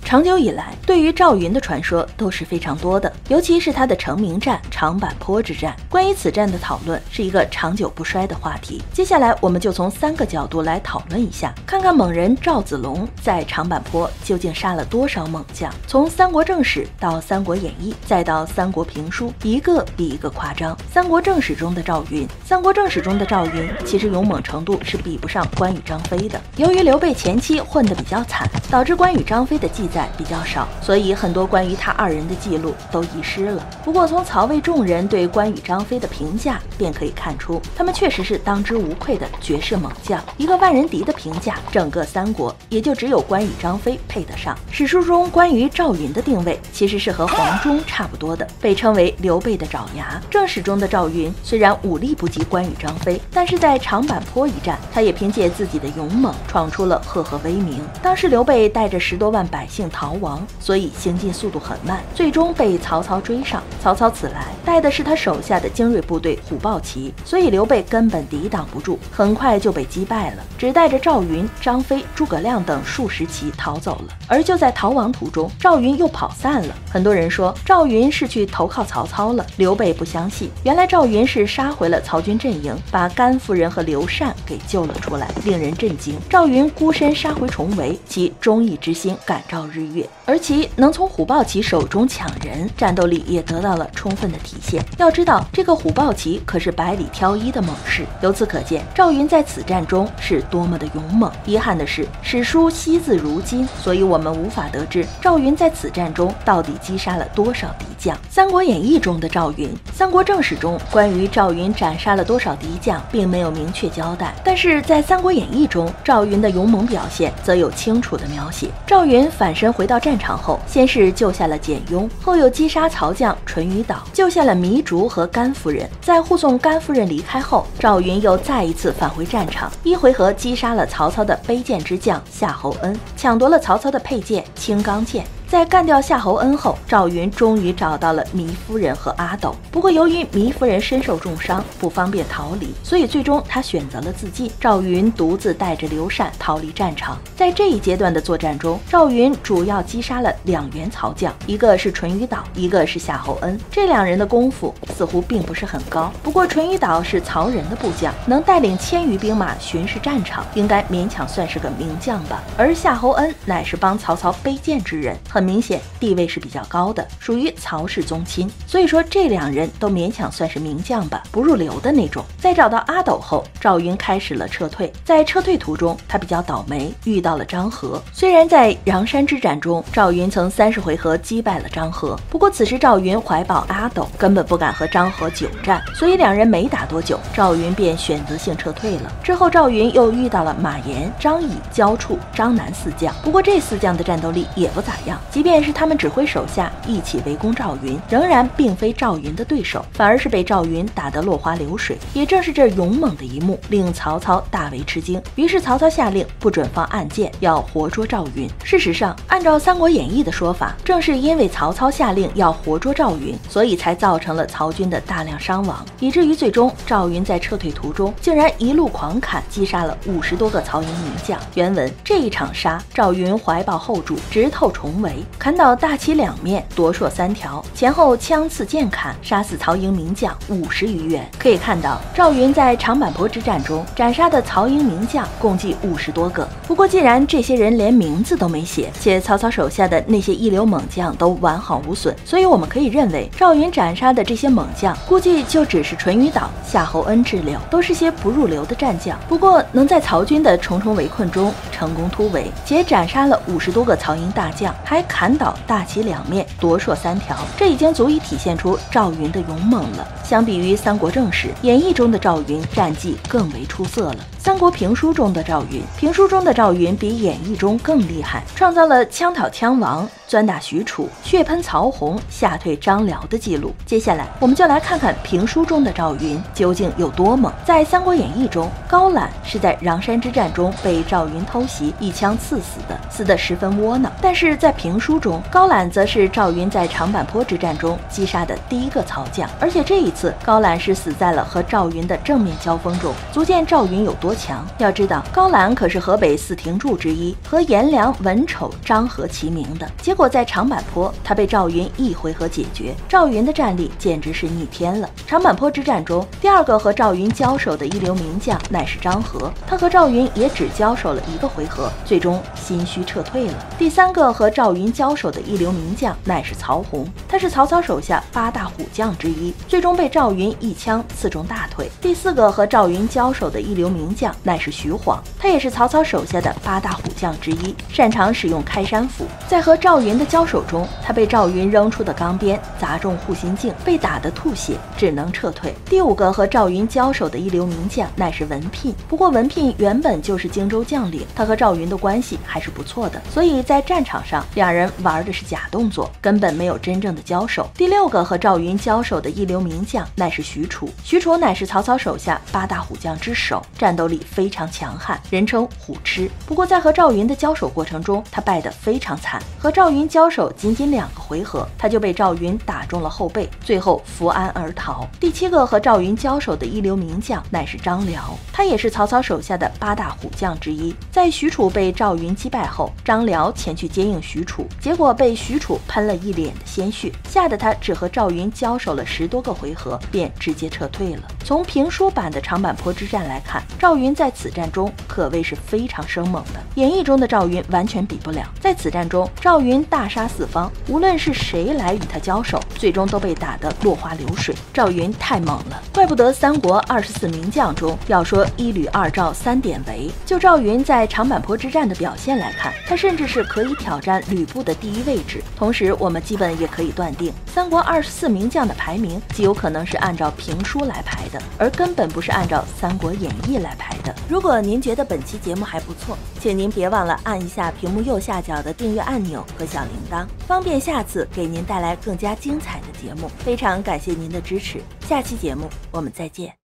长久以来，对于赵云的传说都是非常多的，尤其是他的成名战长坂坡之战。关于此战的讨论是一个长久不衰的话题。接下来，我们就从3个角度来讨论一下，看看猛人赵子龙在长坂坡究竟杀了多少猛将。从《三国正史》到《三国演义》，再到《三国评书》，一个比一个夸张。《三国正史》中的赵云，《三国正史》中的赵云其实勇猛程度是比不上关羽、张飞的。由于刘备前期混得比较惨，导致关羽、张飞的记载比较少，所以很多关于他2人的记录都遗失了。不过从曹魏众人对关羽、张飞的评价便可以看出，他们确实是当之无愧的绝世猛将。一个万人敌的评价，整个三国也就只有关羽、张飞配得上。史书中关于赵云的定位其实是和黄忠差不多的，被称为刘备的爪牙。正史中的赵云虽然武力不及关羽、张飞，但是在长坂坡一战，他也凭借自己的勇猛闯出了赫赫威名。当时刘备带着10多万百姓逃亡，所以行进速度很慢，最终被曹操追上。曹操此来带的是他手下的精锐部队虎豹骑，所以刘备根本抵挡不住，很快就被击败了，只带着赵云、张飞、诸葛亮等数十骑逃走了。而就在逃亡途中，赵云又跑散了。很多人说赵云是去投靠曹操了，刘备不相信，原来赵云是杀回了曹军阵营，把甘夫人和刘禅给救了出来，令人震惊。赵云孤身杀回重围，其忠义之心感召日月，而其能从虎豹骑手中抢人，战斗力也得到了充分的体现。要知道，这个虎豹骑可是百里挑一的猛士，由此可见赵云在此战中是多么的勇猛。遗憾的是，史书惜字如金，所以我们无法得知赵云在此战中到底击杀了多少敌将。《三国演义》中的赵云，《三国正史》中关于赵云斩杀了多少敌将并没有明确交代，但是在《三国演义》中，赵云的勇猛表现则有清楚的描写。赵云反身回到战场后，先是救下了简雍，后又击杀曹将淳于导，救下了糜竺和甘夫人。在护送甘夫人离开后，赵云又再一次返回战场，1回合击杀了曹操的卑贱之将夏侯恩，抢夺了曹操的佩剑青钢剑。在干掉夏侯恩后，赵云终于找到了糜夫人和阿斗。不过由于糜夫人身受重伤，不方便逃离，所以最终他选择了自尽。赵云独自带着刘禅逃离战场。在这一阶段的作战中，赵云主要击杀了2员曹将，一个是淳于导，一个是夏侯恩。这2人的功夫似乎并不是很高，不过淳于导是曹仁的部将，能带领1000余兵马巡视战场，应该勉强算是个名将吧。而夏侯恩乃是帮曹操卑贱之人，很明显地位是比较高的，属于曹氏宗亲，所以说这2人都勉强算是名将吧，不入流的那种。在找到阿斗后，赵云开始了撤退。在撤退途中，他比较倒霉，遇到了张合。虽然在禳山之战中，赵云曾30回合击败了张合，不过此时赵云怀抱阿斗，根本不敢和张合久战，所以2人没打多久，赵云便选择性撤退了。之后赵云又遇到了马延、张仪、焦触、张南4将，不过这4将的战斗力也不咋样，即便是他们指挥手下一起围攻赵云，仍然并非赵云的对手，反而是被赵云打得落花流水。也正是这勇猛的一幕，令曹操大为吃惊，于是曹操下令不准放暗箭，要活捉赵云。事实上，按照《三国演义》的说法，正是因为曹操下令要活捉赵云，所以才造成了曹军的大量伤亡，以至于最终赵云在撤退途中竟然一路狂砍，击杀了50多个曹营名将。原文：这一场杀，赵云怀抱后主，直透重围，砍倒大旗2面，夺槊3条，前后枪刺剑砍，杀死曹营名将50余员。可以看到，赵云在长坂坡之战中斩杀的曹营名将共计50多个。不过既然这些人连名字都没写，且曹操手下的那些一流猛将都完好无损，所以我们可以认为赵云斩杀的这些猛将估计就只是淳于导、夏侯恩之流，都是些不入流的战将。不过能在曹军的重重围困中成功突围，且斩杀了50多个曹营大将，还砍倒大旗2面，夺槊3条，这已经足以体现出赵云的勇猛了。相比于《三国正史》，演义中的赵云战绩更为出色了。三国评书中的赵云，评书中的赵云比演义中更厉害，创造了枪讨羌王、钻打许褚、血喷曹洪、吓退张辽的记录。接下来我们就来看看评书中的赵云究竟有多猛。在《三国演义》中，高览是在禳山之战中被赵云偷袭一枪刺死的，死得十分窝囊。但是在评书中，高览则是赵云在长坂坡之战中击杀的第1个曹将，而且这一次高览是死在了和赵云的正面交锋中，足见赵云有多强。要知道，高览可是河北四廷柱之一，和颜良、文丑、张合齐名的。结果在长坂坡，他被赵云一回合解决。赵云的战力简直是逆天了。长坂坡之战中，第二个和赵云交手的一流名将乃是张合，他和赵云也只交手了1个回合，最终心虚撤退了。第三个和赵云交手的一流名将乃是曹洪，他是曹操手下8大虎将之一，最终被赵云一枪刺中大腿。第四个和赵云交手的一流名将乃是徐晃，他也是曹操手下的8大虎将之一，擅长使用开山斧。在和赵云的交手中，他被赵云扔出的钢鞭砸中护心镜，被打得吐血，只能撤退。第五个和赵云交手的一流名将乃是文聘，不过文聘原本就是荆州将领，他和赵云的关系还是不错的，所以在战场上两人玩的是假动作，根本没有真正的交手。第六个和赵云交手的一流名将乃是许褚，许褚乃是曹操手下8大虎将之首，战斗力非常强悍，人称虎痴。不过在和赵云的交手过程中，他败得非常惨，和赵云交手仅2个回合，他就被赵云打中了后背，最后伏鞍而逃。第七个和赵云交手的一流名将乃是张辽，他也是曹操手下的8大虎将之一。在许褚被赵云击败后，张辽前去接应许褚，结果被许褚喷了一脸的鲜血，吓得他只和赵云交手了10多个回合，便直接撤退了。从评书版的长坂坡之战来看，赵云在此战中可谓是非常生猛的，演义中的赵云完全比不了。在此战中，赵云大杀四方，无论是谁来与他交手，最终都被打得落花流水。赵云太猛了，怪不得三国24名将中要说一吕二赵3典韦。就赵云在长坂坡之战的表现来看，他甚至是可以挑战吕布的第1位置。同时我们基本也可以断定，三国24名将的排名极有可能是按照评书来排的，而根本不是按照三国演义来排的。如果您觉得本期节目还不错，请您别忘了按一下屏幕右下角的订阅按钮和小铃铛，方便下次给您带来更加精彩的节目。非常感谢您的支持，下期节目我们再见。